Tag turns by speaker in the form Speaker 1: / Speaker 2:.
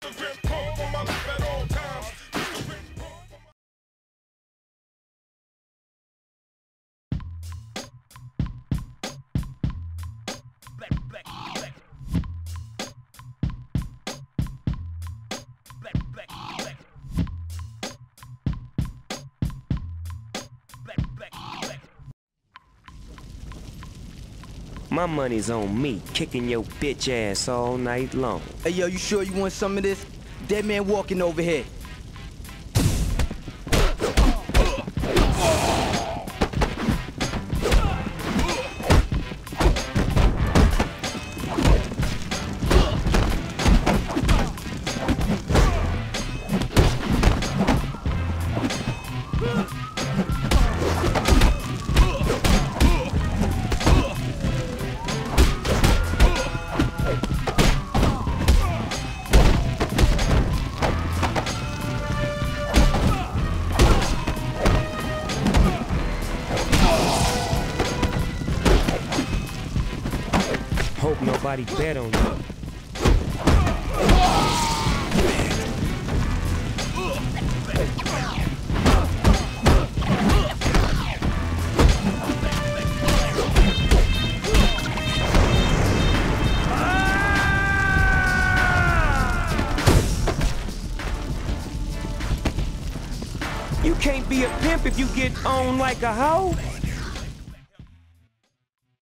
Speaker 1: My money's on me, kicking your bitch ass all night long.
Speaker 2: Hey, yo, you sure you want some of this? Dead man walking over here.
Speaker 1: Hope nobody bet on you. You can't be a pimp if you get owned like a hoe.